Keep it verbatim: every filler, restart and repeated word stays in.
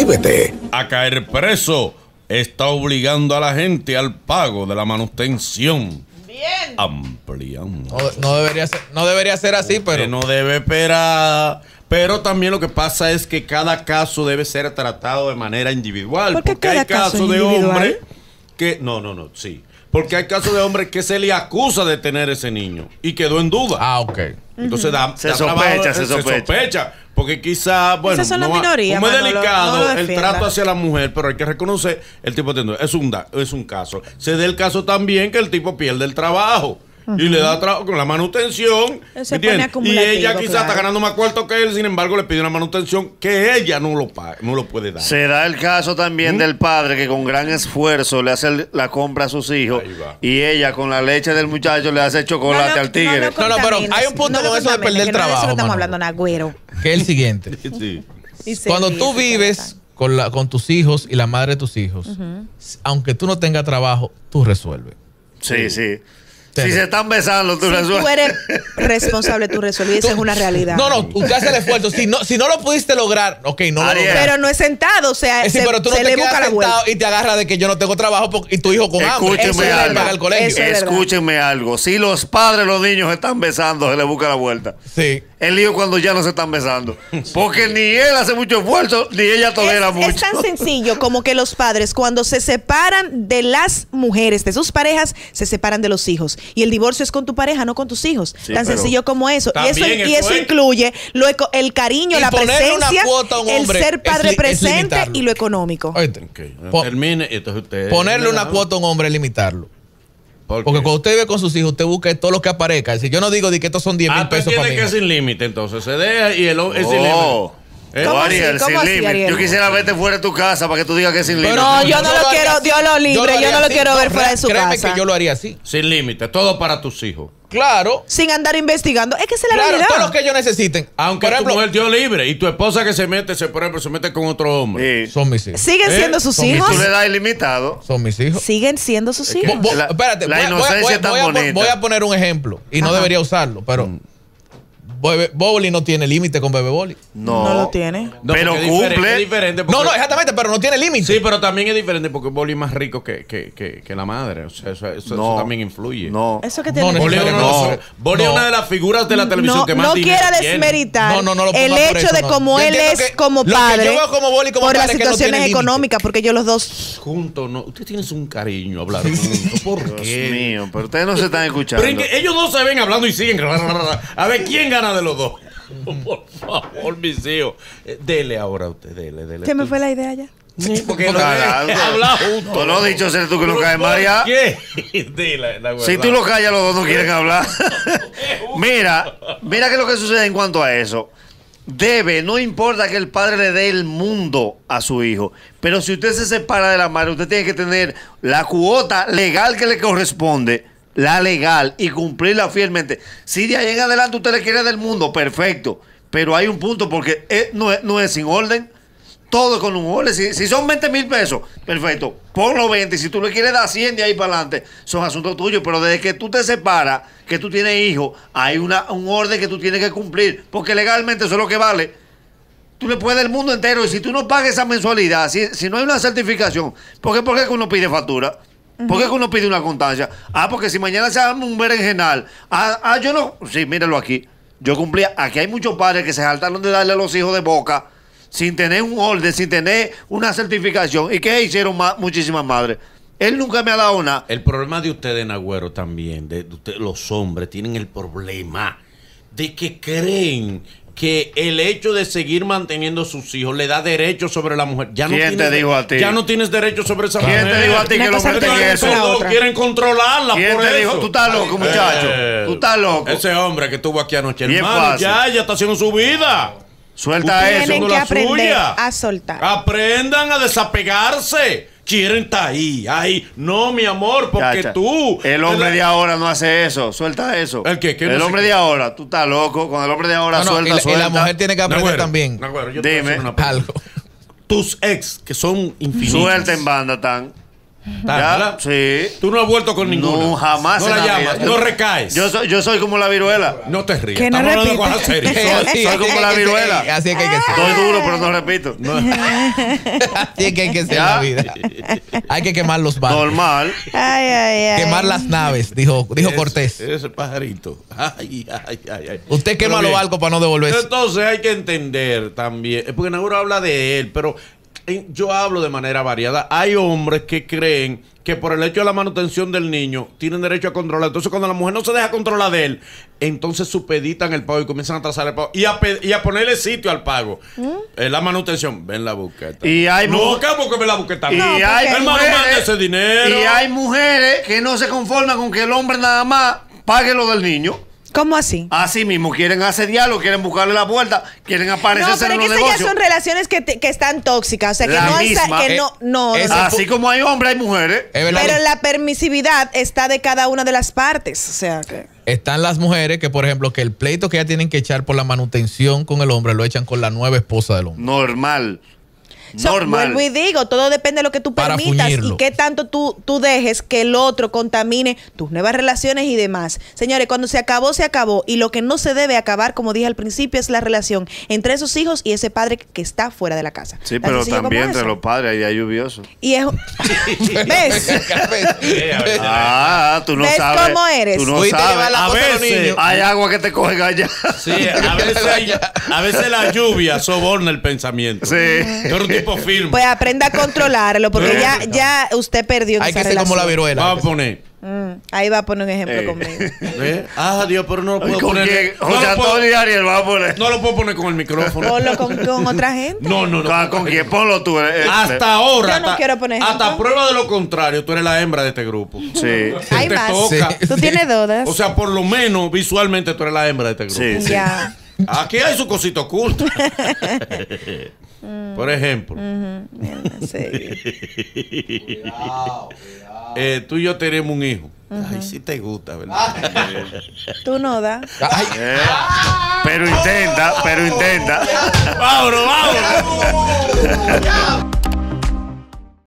Suscríbete. A caer preso está obligando a la gente al pago de la manutención. Bien. Ampliando. No, no, debería ser, no debería ser así, pero... Que no debe esperar. Pero también lo que pasa es que cada caso debe ser tratado de manera individual. ¿Por qué porque cada hay casos caso de individual? hombres que... No, no, no, sí. Porque hay casos de hombres que se le acusa de tener ese niño y quedó en duda. Ah, ok. Entonces da, Se da sospecha, trabajo, se sospecha. Porque quizá, bueno, Esas son las no, minorías, como es Manolo, delicado no lo el defienda. trato hacia la mujer, pero hay que reconocer el tipo de es un da, es un caso. Se da el caso también que el tipo pierde el trabajo. Uh-huh. Y le da trabajo con la manutención. Se ¿entiendes? pone Y ella quizás claro. está ganando más cuarto que él, sin embargo, le pide una manutención que ella no lo paga, no lo puede dar. Se da el caso también ¿Mm? del padre que con gran esfuerzo le hace la compra a sus hijos y ella con la leche del muchacho le hace chocolate no, no, al tigre. No, no, no, pero hay un punto no con eso de perder el trabajo. No, eso que estamos Manolo, hablando, Nagüero. que es el siguiente. Sí. Cuando tú vives con, la, con tus hijos y la madre de tus hijos, uh-huh. aunque tú no tengas trabajo, tú resuelves. Sí, sí. Si se están besando, tú si resuelves. Tú eres responsable, tú resuelves. Y esa es una realidad. No, no, usted hace el esfuerzo. Si no, si no lo pudiste lograr, ok, no lo lograste. Pero no es sentado, o sea, es decir, se, pero tú no se te le quedas busca la sentado vuelta. y te agarras de que yo no tengo trabajo porque, y tu hijo con hambre. Escúcheme Eso algo. paga el colegio. Eso es Escúchenme algo. Si los padres, los niños se están besando, se le busca la vuelta. Sí. El lío cuando ya no se están besando. Porque ni él hace mucho esfuerzo, ni ella tolera es, mucho. Es tan sencillo como que los padres, cuando se separan de las mujeres, de sus parejas, se separan de los hijos. Y el divorcio es con tu pareja, no con tus hijos. Sí, tan sencillo como eso. Y eso, también y eso es- incluye lo eco- el cariño, Y la ponerle una presencia, cuota a un el hombre ser padre es li- es presente limitarlo. y lo económico. Oíste, Okay. Po- Termine, entonces usted ponerle una ¿no? cuota a un hombre es limitarlo. ¿Por Porque qué? cuando usted vive con sus hijos, usted busca todo lo que aparezca. Es decir, yo no digo de que estos son diez mil Ah, tú pesos para entiendes mí. que es sin límite, entonces se deja y el hombre es sin límite. Oh. ¿Eh? ¿Cómo así? Ariel, ¿Cómo sin así, límite. Ariel? Yo quisiera verte fuera de tu casa para que tú digas que es sin límite. No, yo no lo haría quiero, así. Dios lo libre, yo haría no lo así. quiero ver fuera de su créeme casa. que yo lo haría así. Sin límite, todo para tus hijos. Claro. Sin andar investigando. Es que esa es la Claro, realidad. todo lo que ellos necesiten. Aunque Por ejemplo, tu mujer dio libre y tu esposa que se mete, se, por ejemplo, se mete con otro hombre. Sí. son mis hijos. ¿Siguen ¿Eh? siendo sus Son mis hijos? Tú le das ilimitado. Son mis hijos. Siguen siendo sus que- hijos. Bo- La- espérate, la voy, a- voy a- inocencia voy a- es tan voy a pon- bonita. voy a poner un ejemplo y no Ajá. debería usarlo, pero Bebe- Bowling no tiene límite con Bebe Boli. No. No lo tiene. No, Pero porque es diferente, cumple. es diferente porque- No, no, exactamente, pero no tiene límite. Sí, pero también es diferente porque Boli es más rico que, que, que, que la madre. O sea, eso, eso, eso No. también influye. No. Eso que No, tiene no, Boli es No, uno de no. los- Boli es No. una de las figuras de la televisión no, que más no dinero quiera tiene. desmeritar No, no, no lo el ponga por hecho eso, de no. cómo Yo él entiendo es que como lo que padre yo veo como Boli como por las padre es que no tiene situaciones límite. económicas, porque ellos los dos Juntos, no. Usted tiene un cariño hablar juntos. ¿Por Dios qué? mío, pero ustedes no se están escuchando. Pero es que ellos dos se ven hablando y siguen. A ver quién gana de los dos. Por favor, mis hijos. Eh, Dele ahora a usted, dele, dele. se me Tú- fue la idea ya. Sí, porque lo Cagado. habla juntos. Tú no has dicho ser tú que no ¿Pero caes por María. ¿Qué? Dile la verdad. Si tú lo callas, los dos no quieren hablar. Mira, mira qué es lo que sucede en cuanto a eso. Debe, no importa que el padre le dé el mundo a su hijo, pero si usted se separa de la madre, usted tiene que tener la cuota legal que le corresponde, la legal, y cumplirla fielmente. Si de ahí en adelante usted le quiere del mundo, perfecto, pero hay un punto porque es- no, es, no es sin orden. Todo con un orden. Si, si son veinte mil pesos, perfecto. Ponlo veinte. Si tú le quieres dar cien de ahí para adelante, son asuntos tuyos. Pero desde que tú te separas, que tú tienes hijos, hay una, un orden que tú tienes que cumplir. Porque legalmente eso es lo que vale. Tú le puedes el mundo entero. Y si tú no pagas esa mensualidad, si, si no hay una certificación, ¿por qué, por qué que uno pide factura? ¿Por qué que uno pide una constancia? Ah, porque si mañana se arma un berenjenal. Ah, ah, yo no. Sí, mírenlo aquí. Yo cumplía. Aquí hay muchos padres que se saltaron de darle a los hijos de boca, sin tener un orden, sin tener una certificación. ¿Y qué hicieron ma- muchísimas madres? Él nunca me ha dado nada. El problema de ustedes, Nagüero, también, de, de ustedes, los hombres, tienen el problema de que creen que el hecho de seguir manteniendo a sus hijos le da derecho sobre la mujer. Ya no ¿Quién tienes, te dijo a ti? Ya no tienes derecho sobre esa ¿Quién mujer. te dijo a ti Una que lo cosa meten te en lleva eso? a la Todos otra. quieren controlarla ¿Quién por te eso. dijo? Tú estás loco, muchacho. Eh, Tú estás loco. Ese hombre que estuvo aquí anoche, Bien hermano, fácil. ya, ya está haciendo su vida. Suelta Ustedes eso. Tienen son que la aprender suya. a soltar. Aprendan a desapegarse. Quieren estar ahí, ahí. No, mi amor, porque Chacha, tú. El hombre de ahora no hace eso. Suelta eso. ¿El qué? ¿Qué no el sé hombre qué? de ahora. Tú estás loco. Con el hombre de ahora No, no, suelta, y, la, y suelta. la mujer tiene que aprender Nagüero, también Nagüero, yo te voy a Dime. hacer una pregunta. algo. Tus ex, que son infinitos. Suelta en banda, tan. ¿Está, Ya, verdad? sí. Tú no has vuelto con ninguna. No, jamás No en la la llamas, vida. no recaes. Yo soy, yo soy como la viruela. No te rías. Que no Estamos hablando de repite. cosas serias. Soy- soy como la viruela. Así es que hay que ser. Soy duro, pero no repito. Así es que hay que ser en Ya. la vida. Hay que quemar los barcos. Normal. Ay, ay, ay. Quemar las naves, dijo, dijo Ese- Cortés. Ese pajarito. Ay, ay, ay, ay. Usted quema Pero los bien. barcos para no devolverse. Entonces hay que entender también, eh, porque Nauro habla de él, pero eh, yo hablo de manera variada. Hay hombres que creen que por el hecho de la manutención del niño tienen derecho a controlar. Entonces cuando la mujer no se deja controlar de él, entonces supeditan el pago y comienzan a trazar el pago y a, pe- y a ponerle sitio al pago. Eh, la manutención, ven la buqueta. Y hay no, mu- ¿cómo que ven la buqueta? Y No, porque- hay hermano, mujeres, mande ese dinero. y hay mujeres que no se conforman con que el hombre nada más pague lo del niño. ¿Cómo así? Así mismo, quieren asediarlo, quieren buscarle la puerta, quieren No, aparecerse pero en es que los esas ya negocios. son relaciones que, te- que están tóxicas. O sea, que La no han sa- misma. que no, no, no, Es- no. Así como hay hombres, hay mujeres. Es verdad. Pero la permisividad está de cada una de las partes. O sea, que. Están las mujeres que, por ejemplo, que el pleito que ya tienen que echar por la manutención con el hombre lo echan con la nueva esposa del hombre. Normal. So, Normal. vuelvo y digo, todo depende de lo que tú Para permitas fuñirlo. y qué tanto tú, tú dejes que el otro contamine tus nuevas relaciones y demás. Señores, cuando se acabó, se acabó. Y lo que no se debe acabar, como dije al principio, es la relación entre esos hijos y ese padre que está fuera de la casa. Sí, Tan pero sencillo como también entre eso. los padres hay día lluvioso. Y es... ¿Ves? Ah, tú no ¿Ves sabes. cómo eres? Tú no Fuiste a sabes. llevar la A cosa a los veces- niños. Hay agua que te coge allá. Sí, a veces, hay- a veces la lluvia soborna el pensamiento. Sí. Es un tipo firme. Pues aprenda a controlarlo, porque Sí. ya, ya usted perdió en Hay esa que ser como la relación. viruela. Vamos a poner. Mm, ahí va a poner un ejemplo Eh. conmigo. ¿eh? Ah, Dios, pero no lo puedo ¿Con poner. quién? No José lo puedo- Antonio y Ariel, va a poner. no lo puedo poner con el micrófono. Ponlo con, con otra gente. No, no, no. ¿Con, con quién? Ponlo tú. eh, eh, Hasta ahora. Yo no hasta, quiero poner hasta ejemplo. prueba de lo contrario, tú eres la hembra de este grupo. Sí. Hay Te más. toca. Sí. Tú tienes dudas. O sea, por lo menos visualmente tú eres la hembra de este grupo. Sí, sí. Ya. Aquí hay su cosita oculta. Por ejemplo, Sí. eh, tú y yo tenemos un hijo. Ay, sí te gusta, ¿verdad? Tú no das. Ay, Eh, Pero intenta, pero intenta. vámonos, vámonos.